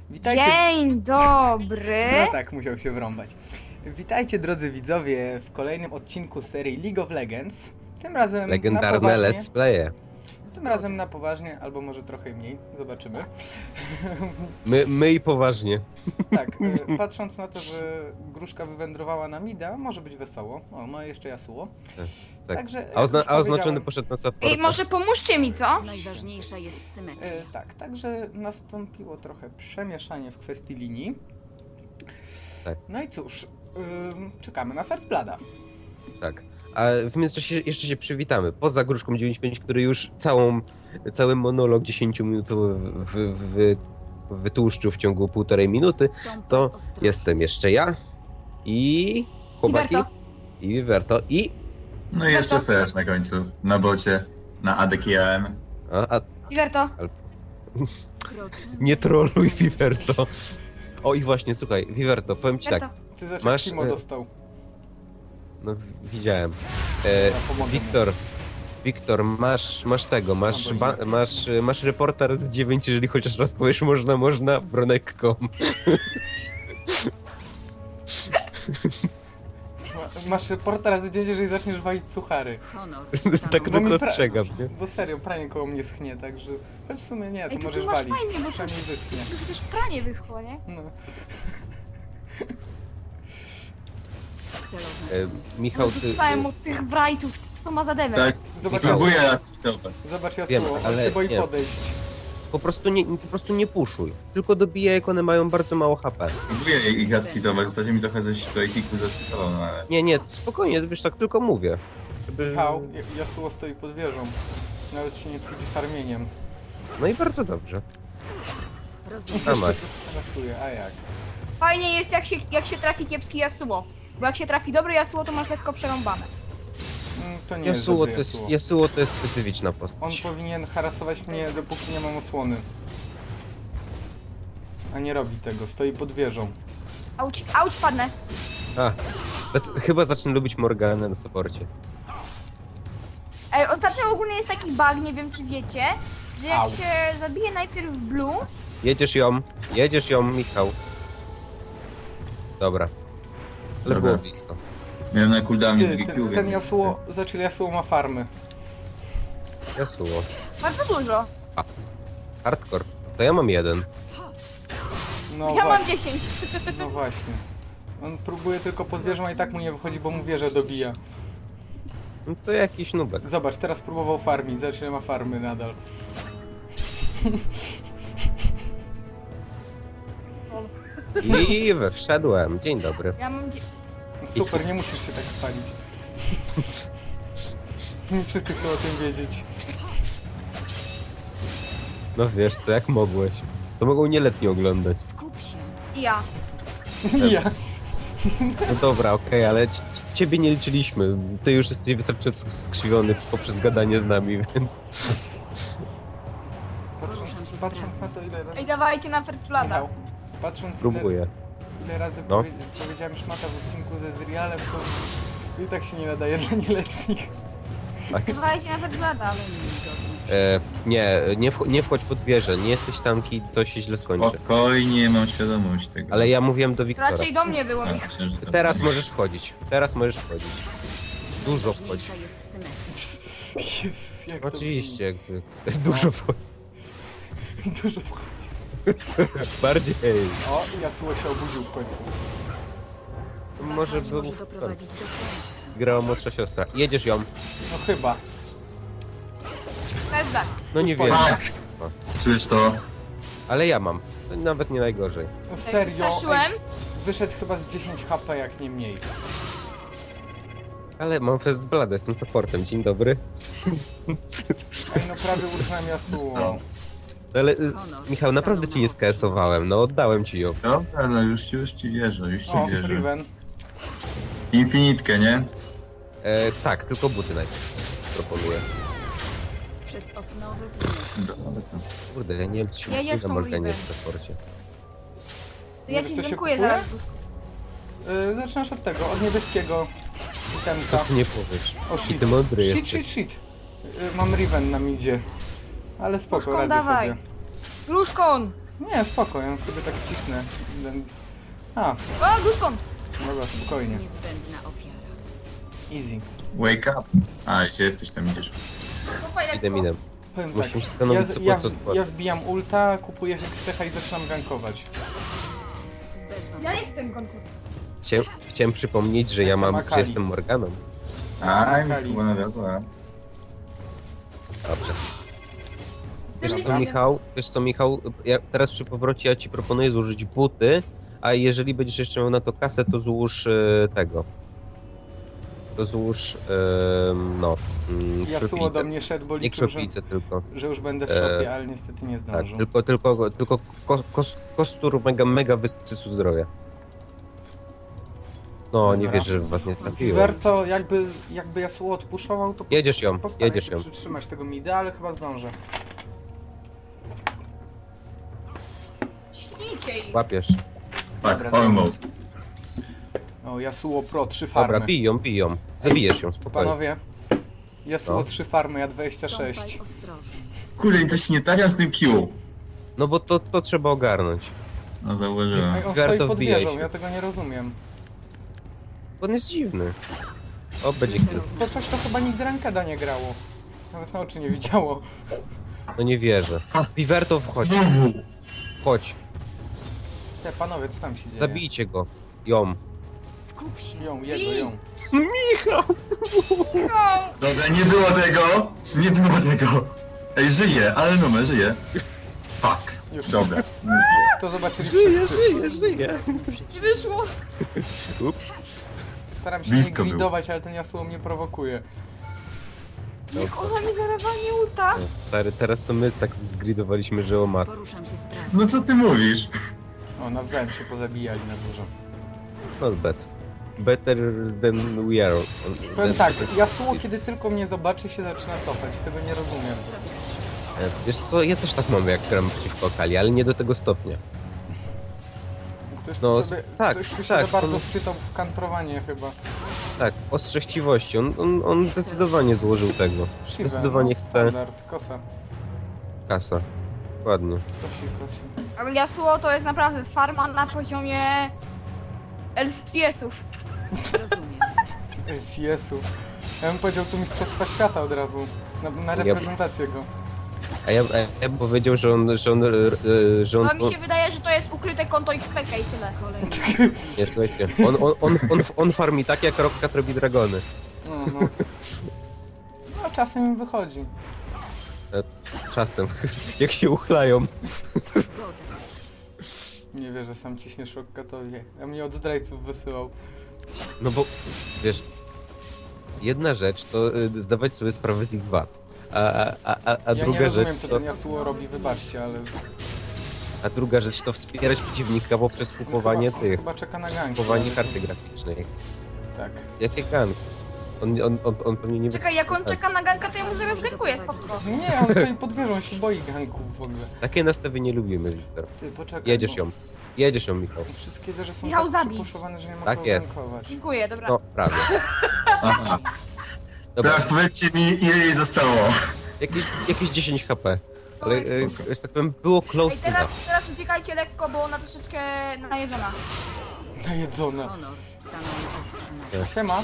Witajcie... Dzień dobry! No tak, musiał się wrąbać. Witajcie drodzy widzowie w kolejnym odcinku serii League of Legends. Tym razem Legendarne na let's playe. Tym razem na poważnie, albo może trochę mniej, zobaczymy. My i poważnie. Tak, patrząc na to, że gruszka wywędrowała na mida, może być wesoło. O, ma jeszcze Yasuo. Tak. Także, A, jak już oznaczony powiedziałem- poszedł na support. Ej, może pomóżcie mi, co? Najważniejsza jest symetria. Tak, także nastąpiło trochę przemieszanie w kwestii linii. Tak. No i cóż, czekamy na First Blooda. Tak. A w międzyczasie jeszcze się przywitamy. Poza Gruszką 95, który już cały monolog 10-minutowy wytłuszczył w ciągu 1,5 minuty, to jestem jeszcze ja i chłopaki Iberto. i Wiverto i... No i jeszcze Flash na końcu, na bocie, na ADKM. A Iwerto, nie troluj Wiverto. O i właśnie, słuchaj, Wiverto, powiem ci tak. Iwerto. Ty za Masz, Timo dostał. No widziałem. Ja pomogę Wiktor, masz tego, masz reporter z 9, jeżeli chociaż raz powiesz można, bronek.com. Masz reporta razy dzień, jeżeli zaczniesz walić suchary. Honor. Tak Bo mi tylko ostrzegam, nie? Bo serio, pranie koło mnie schnie, także... Choć w sumie nie, to Ej, to możesz ty masz walić. fajnie, bo to Przynajmniej wyschnie. przecież pranie wyschło, nie? No. Michał, No, ty... dostałem od tych brightów, co ma za demek? Tak, Zobacz, próbuję raz hitować. Zobacz Wiem, Yasuo, on ale się boi nie. podejść. Po prostu nie puszuj. Tylko dobijaj, jak one mają bardzo mało HP. Próbuję ich raz hitować, ostatnio mi trochę ze strajkiku zacytował, no ale... Nie, spokojnie, wiesz, tak tylko mówię. Żeby... Michał, Yasuo stoi pod wieżą. Nawet się nie trudzi farmieniem. No i bardzo dobrze. Rozumiem. A masz. Rasuje, a jak? Fajnie jest jak się trafi kiepski Yasuo. Bo jak się trafi dobry Yasuo, to masz lekko przerąbane. To nie jest dobry Yasuo. Yasuo to jest specyficzna On postać. powinien harasować mnie, dopóki nie mam osłony. A nie robi tego, stoi pod wieżą. Auć, padnę. Chyba zacznę lubić Morganę na supporcie. Ej, ostatnio ogólnie jest taki bug, nie wiem czy wiecie, że jak Au. się zabije najpierw w blue, Jedziesz ją, Michał. Dobra. Ale Dobra. było blisko. Miałem na cooldownie Ty, drugi Q, ten więc... Yasuo, znaczy Yasuo ma farmy. Yasuo. bardzo dużo. Hardcore. To ja mam jeden. No Ja mam właśnie, 10. no właśnie. On próbuje tylko pod wieżą, a i tak mu nie wychodzi, bo mu wieżę dobija. No to jakiś nubek. Zobacz, teraz próbował farmić, zobacz ile ma farmy nadal. I wszedłem. Dzień dobry. Ja mam... Super, nie musisz się tak spalić. Nie wszyscy chcą o tym wiedzieć. No wiesz co, jak mogłeś. To mogą nieletni oglądać. Skup się. I ja. Ja. No dobra, okej, ale ciebie nie liczyliśmy. Ty już jesteś wystarczająco skrzywiony poprzez gadanie z nami, więc... Patrząc na to ile razy... Ej, dawajcie na first blada. Michał, patrząc Próbuję. ile razy No. powiedziałem szmata w odcinku ze Zrialem, to i tak się nie nadaje dla nieletnich. Dawajcie na first blada. Nie wchodź pod wieżę, nie jesteś tanki, to się źle skończy. Spokojnie, mam świadomość tego. Ale ja mówiłem do Wiktora. Raczej do mnie było. A, myślałem, że to- Teraz możesz wchodzić. Dużo wchodzi. Najważniejsza jest symetria. Jezus, jak to Oczywiście, jak zwykle. Dużo wchodzi. brzmi. Dużo wchodzi. Bardziej. O, Yasuo się obudził w końcu. Może był... Może doprowadzić do klęski. Grała młodsza siostra. Jedziesz ją. No chyba. First blad. No nie wiem. Tak! Czujesz to? Ale ja mam. To nawet nie najgorzej. No serio, Straszyłem. wyszedł chyba z 10 HP, jak nie mniej. Ale mam First Blood, jestem supportem. Dzień dobry. Ej, no prawie uznałem Yasuo. Ale Michał, naprawdę ci nie skasowałem. No oddałem ci ją. Dobra, no już ci wierzę, O, wierzę. Riven. Infinitkę, nie? Tak, tylko buty najpierw. Proponuję. Przez osnowę zmierz. Dobra, to... Kurde, ja nie wiem, co się Ja mówi już na tą Morganie Riven. w supporcie. To ja Wiesz, ci co się zblokuję kupuje? zaraz duszku. Zaczynasz od tego, od niebieskiego itemka. Co ty nie powiesz? O, I shit. ty mądry Shit, jesteś. shit. Mam Riven na midzie. Ale spoko, Puszką radzę dawaj. sobie. Gruszkon! Nie, spoko, ja sobie tak cisnę. A, O, duszką! dobra, spokojnie. Niezbędna ofiara. Easy. Wake up. A, gdzie jesteś, tam idziesz. Idę. Powiem Musimy tak, się zastanowić, co po co składać. ja wbijam ulta, kupuję Hextecha i zaczynam gankować. Bez Ja jestem konkur. Chciałem przypomnieć, że Jestem że Akali. jestem Morganą. A, już Kali. chyba nawiozła. Dobrze. Wiesz co, Michał, teraz przy powrocie ja ci proponuję złożyć buty, a jeżeli będziesz jeszcze miał na to kasę, to złóż tego. To złóż, Yasuo krwiopijcę. do mnie szedł, bo Nie liczył, krwiopijcę tylko. że już będę w shopie, ale niestety nie Tak, zdążył. tylko kostur mega wysysu zdrowia. No, nie Dobra. wierzę, że w was nie trafiłem. Zwerto, jakby Yasuo odpuszował, to Jedziesz ją, postaram jedziesz się ją. przytrzymać tego mida, ale chyba zdążę. Śnijcie ich. Łapiesz. Tak, Dobra, almost. O, Yasuo Pro, 3 farmy. Dobra, biją. Zabijesz ją, spokojnie. Panowie, Yasuo No. 3 farmy, ja Stąpaj 26. ostrożnie. Kurde, to się nie trafia z tym Q. No bo to trzeba ogarnąć. No zauważyłem. Ej, on Warto stoi pod wbijaj wieżą, się. ja tego nie rozumiem. On jest dziwny. O, będzie kill. To coś to chyba nigdy rankeda nie grało. Nawet na oczy nie widziało. No nie wierzę. Piverto, wchodź, Znowu! chodź. Te panowie, co tam się dzieje? Zabijcie go. Ją. Skup się. Ją. Michał! No, Dobra, nie było tego! Nie było tego! Ej, żyje, ale numer żyje. Fuck. Już. Dobra. To zobaczyli Żyje. ci wyszło. Ups. Staram się Blisko nie był. gridować, ale ten Yasuo mnie prowokuje. Niech ona mi zarywa nie ulta. Stary, teraz to my tak zgridowaliśmy, że o mat. Poruszam się sprawnie. No co ty mówisz? O, nawzajem się pozabijali na górze. Not bad. Better than we are. Powiem tak, Yasuo kiedy tylko mnie zobaczy się zaczyna cofać, tego nie rozumiem. Wiesz co, ja też tak mam, jak gram przeciwko Akali, ale nie do tego stopnia. Ktoś No, tu, sobie, tak, ktoś tu się tak, za bardzo on- wczytał w kantrowanie chyba. Tak, ostrze chciwości. On zdecydowanie złożył tego. Shiva, Zdecydowanie no, chce standard, kosa. kasa. Ładnie. Kosi. Ale Yasuo to jest naprawdę farma na poziomie LCS-ów. Rozumiem. LCS-u. Ja bym powiedział tu Mistrzostwa Świata od razu. Na reprezentację go. A ja bym powiedział, że on No mi się wydaje, że to jest ukryte konto XPK i tyle. Kolejny. Nie, słuchajcie, on farmi tak, jak Rockcat robi dragony. No. No czasem im wychodzi. Czasem, jak się uchlają. Zgoda. Nie wierzę, sam ciśniesz Rockatowi. Ja mnie od zdrajców wysyłał. No bo, wiesz, jedna rzecz to zdawać sobie sprawę z ich wad. A Ja nie druga rozumiem, rzecz co to, ten Yasuo robi, wybaczcie, ale... a druga rzecz to wspierać przeciwnika poprzez kupowanie chyba, tych, Chyba czeka na ganki. kupowanie ale- karty graficznej. Tak. Jakie gank? On pewnie nie wie. Czekaj, jak on czeka na ganka, to ja mu zaraz gankuję, spoko. Nie, on stoi pod wieżą, się boi ganków w ogóle. Takie nastawienie lubimy, Wiktor. Ty, poczekaj. Jedziesz bo ją. Jedziesz ją, Michał. Wszystkie wieże są Michał, tak zabij. przypuszowane, że nie mogą Tak jest. gankować. Dziękuję, dobra. No, prawie. Aha. Dobra, Teraz powiedzcie mi, ile jej zostało. jakieś 10 HP. Ale, Oj, że tak powiem, było close Ej, enough. teraz uciekajcie lekko, bo ona troszeczkę najedzona. Najedzona. Honor stanął na ostrzu noża. Siema.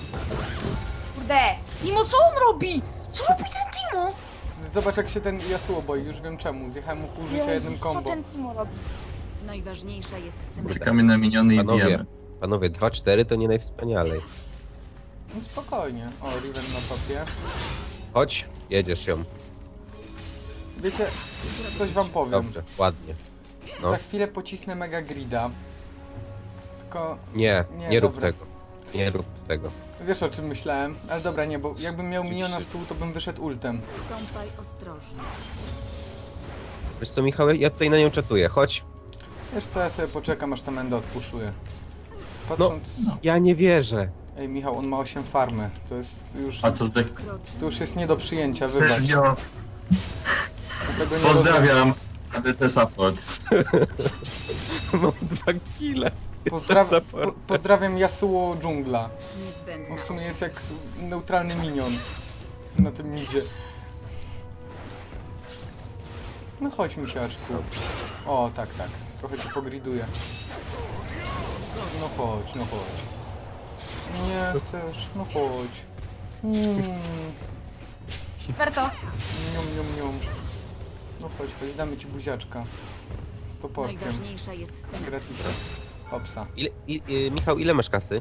Kurde, Timo, co on robi? Co robi ten Timo? Zobacz jak się ten Yasuo boi, już wiem czemu. Zjechałem mu pół życia jednym Jezus, co combo. ten Timo robi? Najważniejsza jest symbol. Czekamy na miniony i bijemy. Panowie, 2-4 to nie najwspanialej. No spokojnie. O, Riven na topie. Chodź, jedziesz ją. Wiecie, coś wam powiem. Dobrze, ładnie. No. Za chwilę pocisnę mega grida. Tylko Nie, Nie, nie rób dobra. tego. Nie rób tego. wiesz o czym myślałem. Ale dobra, nie, bo jakbym miał miniona z tyłu, to bym wyszedł ultem. Stąpaj ostrożnie. Wiesz co, Michał, ja tutaj na nią czatuję. Chodź. Wiesz co, ja sobie poczekam aż ta Menda odpuszuje. Patrząc... Ja nie wierzę. Ej Michał, on ma 8 farmy. To jest już... A co z dek? Kroczy. To już jest nie do przyjęcia, wybacz. Serio? Tego nie rozumiem. Pozdrawiam. ADC Support. Mam 2 kile. Pozdrawiam Yasuo dżungla. Niezbędna. On w sumie jest jak neutralny minion na tym midzie. No chodź, misiaczku. O, tak. Trochę cię pogriduję. No chodź. Nie chcesz, no chodź. Berto, Nium. No chodź, damy ci buziaczka. Z toporkiem. Najważniejsza jest synek. Gratis. Hopsa. Michał, ile masz kasy?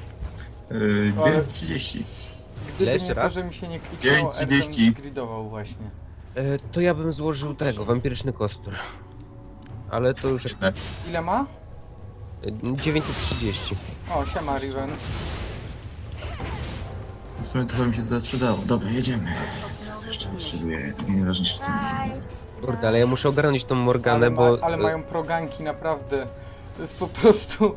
930. Gdyby jeszcze nie to, raz? że mi się nie kliknęło, 9:30. Erwin gridował właśnie. To ja bym złożył tego, wampiryczny kostur. Ale to już... Ile ma? 930. O, siema Riven. W sumie trochę mi się to sprzedało. Dobra, jedziemy. Co to jeszcze potrzebuję? Najważniejsze co Kurde, ale ja muszę ogarnąć tą Morganę, Ale, bo... ale mają proganki, naprawdę. To jest po prostu...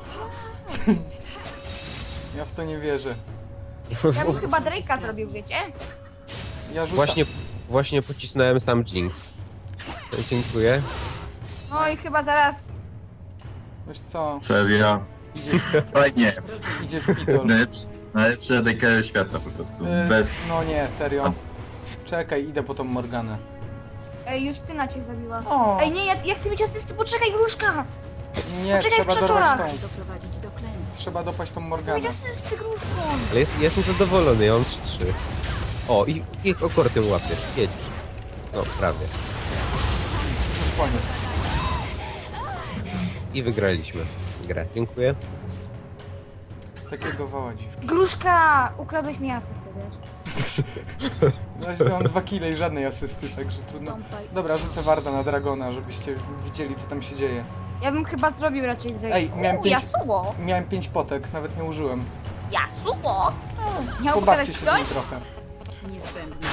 Ja w to nie wierzę. ja bym chyba Drake'a zrobił, wiecie? Ja rzucam. Właśnie pocisnąłem sam Jinx. Dziękuję. No i chyba zaraz... Wiesz co? Serio? Idzie, Fajnie. idzie w pitol. Najlepszy ADK świata po prostu. Bez... No nie, serio. Czekaj, idę po tą Morganę. Ej, Justyna cię zabiła. O, Ej, nie, ja chcę mieć asysty, poczekaj, gruszka! nie, poczekaj, trzeba w krzeczorach. dorwać tą. Doprowadzić do klęski. Trzeba dopaść tą Chcę Morganę. mieć asysty, gruszką! Ale jestem zadowolony, ja mam 3. O, i okortym łapiesz. Jedź. No, prawie. Już koniec. I wygraliśmy grę. Dziękuję. Takiego wała dziw. Gruszka! Ukradłeś mi asystę, wiesz? Na razie to mam 2 kile i żadnej asysty, także trudno. Stąpaj. Dobra, rzucę Warda na Dragona, żebyście widzieli co tam się dzieje. Ja bym chyba zrobił raczej Drake'a. Ej, miałem pięć- Yasuo! Miałem 5 potek, nawet nie użyłem. Yasuo! Miał Pobawcie ukradać się coś? tym trochę. Niezbędny.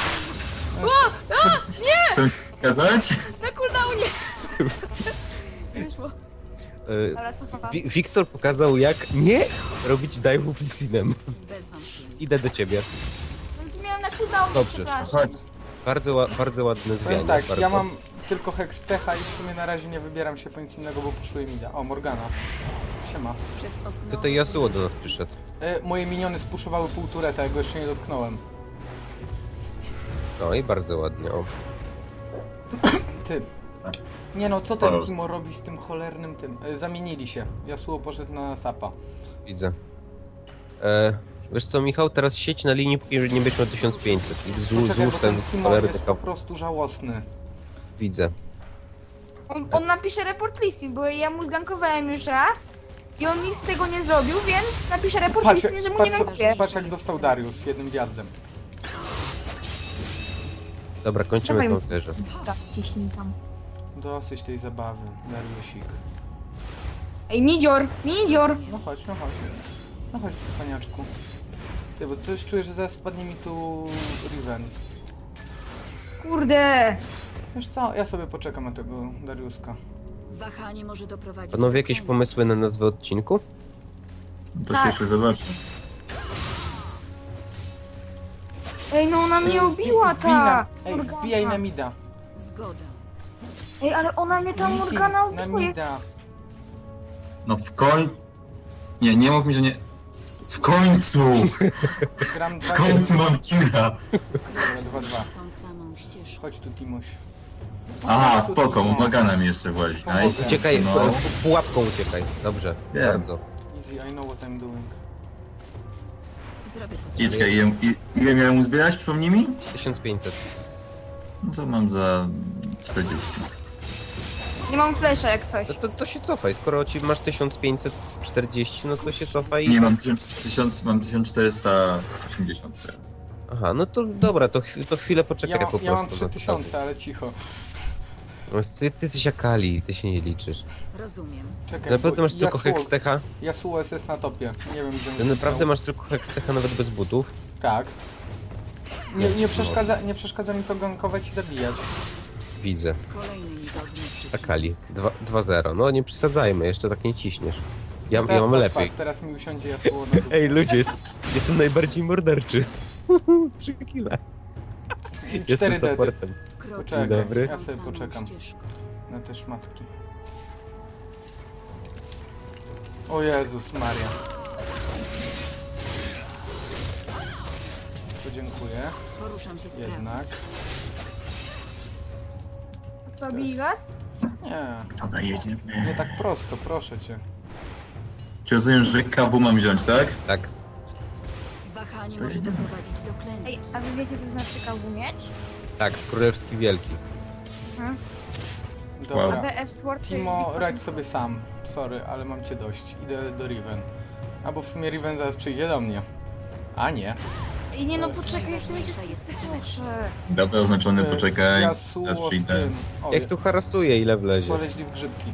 Co mi pokazać? Na cooldownie! Wyszło. Dobra, co papa? Wiktor pokazał, jak nie robić dive'ów Lissinem. Bez wątpienia. Idę do ciebie. No to miałem na cooldownie, Dobrze. przepraszam. Chodź. Bardzo ładne Powiem zmiany. tak, bardzo. ja mam tylko Hextecha i w sumie na razie nie wybieram się po nic innego, bo puszuję mida. O, Morgana. Siema. Przez osnowę Tutaj Yasuo do nas przyszedł. Moje miniony spuszowały pół tureta, ja go jeszcze nie dotknąłem. No i bardzo ładnie. O. Ty. Nie no, co ten Paros. Kimo robi z tym cholernym tym? Zamienili się. Yasuo poszedł na sapa. Widzę. Wiesz co, Michał, teraz sieć na linii, póki nie będziesz miał 1500. I Poczekaj, złóż bo ten ten Kimo cholerny jest po kap. prostu żałosny. Widzę. On napisze report listing, bo ja mu zgankowałem już raz i on nic z tego nie zrobił, więc napisze report Patrz, listing, że mu patrz, nie gankuje. patrz jak dostał Darius jednym wjazdem. Dobra, kończymy Dawaj mu tą wieżę. ciśnij tam. Dosyć tej zabawy, Dariusik. Ej, Midzior! Midzior! No chodź, no chodź. No chodź, paniaczku. Ty, bo coś czuję, że zaraz wpadnie mi tu Riven. Kurde! Wiesz co, ja sobie poczekam na tego Dariuska. Wahanie może doprowadzić Panowie, do jakieś klęski. pomysły na nazwę odcinku? To Tak. się jeszcze zobaczy. Ej, no ona mnie ubiła ta! Ej, Morgana. wbijaj na mida. Zgoda. Ej, ale ona mnie ta Lissin, Morgana na ubiła. mida. No w końcu... Nie mów mi, że nie... W końcu! Gram W 2 końcu mam killa! Dobra, 2-2. Tą samą ścieżką. Chodź tu, Timuś. Aha, spoko, Morgana mi jeszcze włazi. Nice. Uciekaj, No. pułapką uciekaj. Dobrze, Wiem. bardzo. Easy, I know what I'm doing. Zrobię co I czekaj, ile miałem uzbierać, przypomnij mi? 1500. No to mam za 40. Nie mam flesza jak coś. No to się cofaj, skoro masz 1540, no to się cofaj i... Nie, mam 1480 teraz. Aha, no to dobra, to chwilę poczekaj po prostu. Ja mam na to 3000, ale cicho. No, ty jesteś jak Ali, ty się nie liczysz. Rozumiem. Czekaj, Naprawdę bo masz tylko Yasuo- Hextecha? Yasuo jest na topie. Nie wiem gdzie Ty on naprawdę został. masz tylko Hextecha nawet bez butów? Tak. Nie przeszkadza mi to gankować i zabijać. Widzę. Kolejny niegodny przeciwnik. Tak Ali, 2-0. No nie przesadzajmy, jeszcze tak nie ciśniesz. Ja Teraz mam patrz, lepiej. patrz, teraz mi usiądzie Yasuo na dupę. Ej ludzie, jestem najbardziej morderczy. 3 kile. Jestem 4 dedy. supportem. Kroczy Dzień dobry. tą Ja sobie samą poczekam. ścieżką. Na te szmatki. O Jezus Maria. To dziękuję. Poruszam się sprawnie. Jednak. Zabili was? Nie, Dobra, jedziemy. nie tak prosto, proszę cię. Czy rozumiem, że KW mam wziąć, tak? Tak. Wahanie To może jedziemy. doprowadzić do klęski. Ej, a wy wiecie co znaczy kawu miecz? Tak, królewski wielki. Dobra. BF Sword to Timo, jest radź sobie sam. Sorry, ale mam cię dość. Idę do Riven. Albo w sumie Riven zaraz przyjdzie do mnie. A nie. I nie no, poczekaj, jeszcze mi się proszę. Dobra, oznaczony, poczekaj. Yasuo Teraz z przyjdę. tym. O, Jak tu harasuje, ile wlezie. poleźli w grzybki.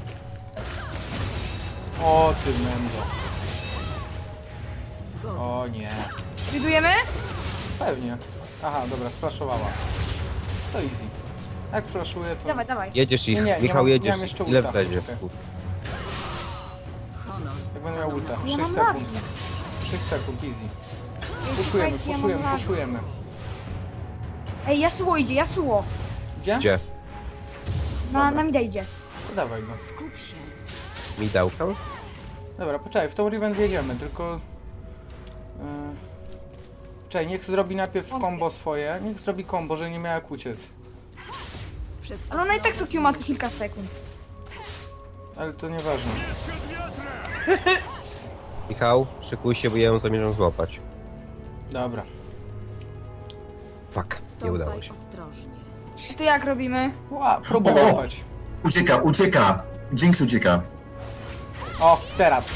O ty mendo. Zgoda. O nie. Widujemy? Pewnie. Aha, dobra, sflaszowała. To easy. Jak flaszuje, to... Dawaj, dawaj. Jedziesz ich, Nie, nie Michał, mam- nie jedziesz mam jeszcze ich. Ile ulta. wlezie? Honor. Jak będę miał ulta. Ja 6 mam sekund. lagi. 6 sekund, easy. Ej, Puszujemy, słuchajcie, ja mam puszujemy, lagi. puszujemy. Ej, Yasuo idzie, Yasuo. Gdzie? Gdzie? Na mida idzie. To dawaj go. Skup się. Mi dałka? Dobra, poczekaj, w tą Riven wjedziemy, tylko... Czekaj, niech zrobi najpierw combo swoje. Niech zrobi combo, że nie miała jak uciec. Przez Ale ona i tak to Q ma co kilka sekund. Ale to nieważne. Michał, szykuj się, bo ja ją zamierzam złapać. Dobra. Fuck, nie Stąpaj udało się. ostrożnie. I to jak robimy? Ła, próbuj O! łapać. Ucieka, ucieka! Jinx ucieka. O, teraz.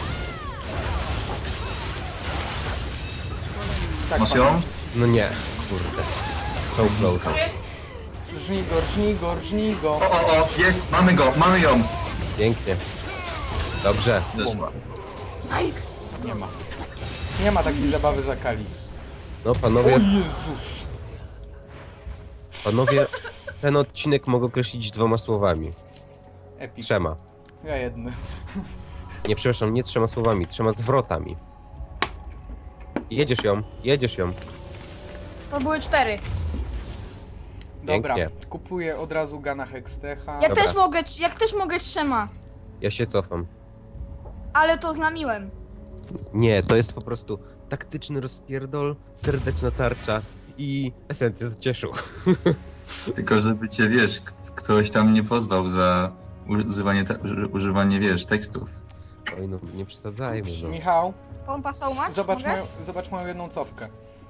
Tak, Masz ją? No nie, kurde. So close. Żnij go, żnij go, żnij go. O, jest, mamy ją! Pięknie. Dobrze. Zeszła. Nice! Nie ma. Nie ma takiej zabawy za Kali. No O panowie, Jezus. panowie, ten odcinek mogę określić 2 słowami. Epic. 3. Ja jedny. Nie, przepraszam, nie 3 słowami, 3 zwrotami. Jedziesz ją, jedziesz ją. To były 4. Dobra, Pięknie. kupuję od razu Gana Hextecha. Ja Dobra. też mogę, jak też mogę 3, Ja się cofam. ale to znamiłem. Nie, to jest po prostu taktyczny rozpierdol, serdeczna tarcza i esencja z cieszu. Tylko żeby cię, wiesz, ktoś tam nie pozwał za używanie, wiesz, tekstów. Oj no, nie przesadzajmy no. Michał, Pompa so much? zobacz mogę? zobacz moją jedną cofkę.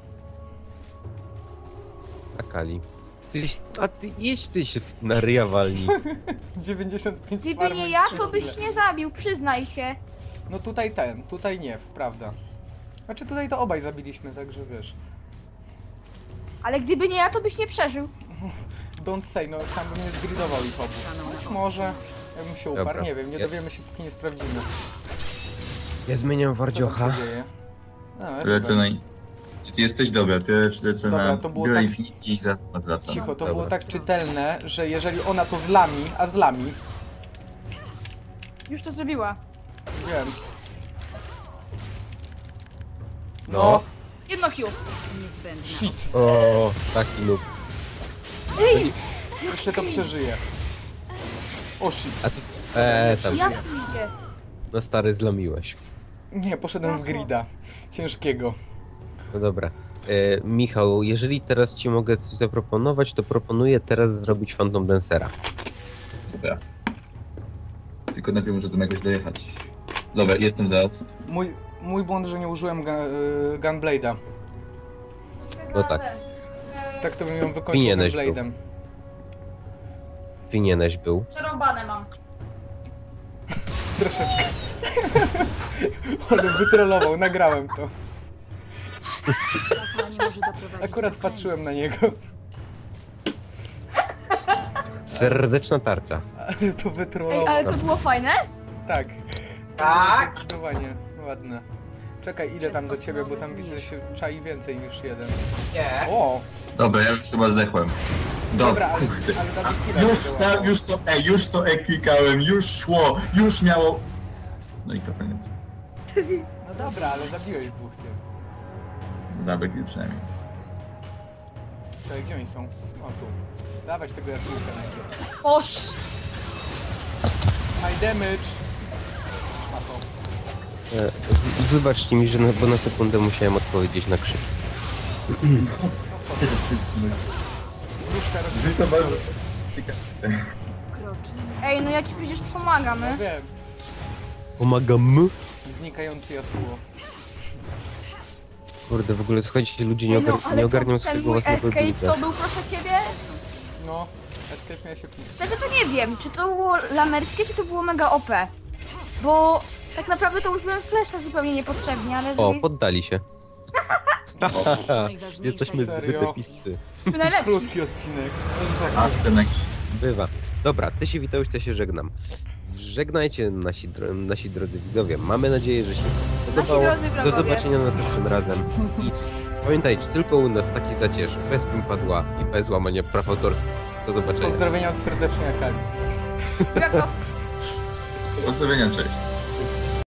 Akali. A ty jedź ty się na ryja walni. 95 Gdyby farmy nie ja, to źle. byś nie zabił, przyznaj się. No tutaj nie, prawda. Znaczy tutaj to obaj zabiliśmy, także wiesz. Ale gdyby nie ja, to byś nie przeżył. Don't say, no tam bym nie zgridował ich obu. Być może, jakbym się uparł, Dobra. nie wiem, nie Jest. dowiemy się póki nie sprawdzimy. Ja zmieniam Co tam wardziocha. się dzieje. No, Lecę na... Czy ty jesteś dobra? Ty lecę Dobra, na to było Biorę tak- Infinity i zwracam. Cicho, to Dobra. było tak czytelne, że jeżeli ona to zlami, a zlami, Już to zrobiła. wiem. No. Jedno Q. Niezbędna. Shit, O, taki noob. Ej, jeszcze to przeżyje. O shit. A ty... tam. jasny idzie. No stary, zlamiłeś. Nie, poszedłem z grida. Ciężkiego. No dobra. Michał, jeżeli teraz ci mogę coś zaproponować, to proponuję teraz zrobić Phantom Dancera. Dobra. Tylko najpierw muszę do jakoś dojechać. Dobra, jestem zaraz. Mój błąd, że nie użyłem Gunblade'a. No tak. Tak to bym ją wykończył Powinieneś Gunblade'em. Winieneś był. Przerąbane mam. Troszeczkę. Ale wytrollował, nagrałem to. Wahanie może doprowadzić Akurat do patrzyłem na niego. Serdeczna tarcza. Ale to Ej, wytrollował. ale to było fajne? Tak. Tak. Zdecydowanie. Ładne. Czekaj, idę tam do ciebie, bo tam widzę się czai więcej niż jeden. Nie. O! Dobra, ja już chyba zdechłem. Dobra, Kurde. ale Dawid Już to klikałem, już szło, już miało... No i to koniec. No dobra, ale zabiłeś dwóch ty. Dobra, kill przynajmniej. Czekaj, gdzie oni są? O tu. Dawać tego Jaskółka najpierw. Oż. High damage! A to. Wybaczcie mi, że bo na sekundę musiałem odpowiedzieć na krzyk. Różka To bardzo... Kroczymy. Ej, no ja ci przecież pomagam, Ja nie? wiem. Pomagam. Znikający Yasuo. Kurde, w ogóle słuchajcie, ludzie nie, Ej, no, ale nie to ogarnią ten swojego mój własnego escape builda. to był, proszę ciebie? No, escape miała się pisać. Szczerze to nie wiem, czy to było lamerskie, czy to było mega OP. Bo tak naprawdę to użyłem flesza zupełnie niepotrzebnie, ale z O, drugiej poddali się. Najważniejsza Jesteśmy jest zbyt Serio? epiccy. jesteśmy najlepsi. Krótki odcinek. No i tak. A scenek. Bywa. Dobra, ty się witałeś, to się żegnam. Żegnajcie nasi drodzy widzowie. Mamy nadzieję, że się podobało. drodzy Do wrogowie. zobaczenia następnym razem. I pamiętajcie, tylko u nas taki zacież, bez padła i bez łamania praw autorskich. Do zobaczenia. Pozdrowienia od serdecznie Akali. Jak to? Pozdrowienia, cześć.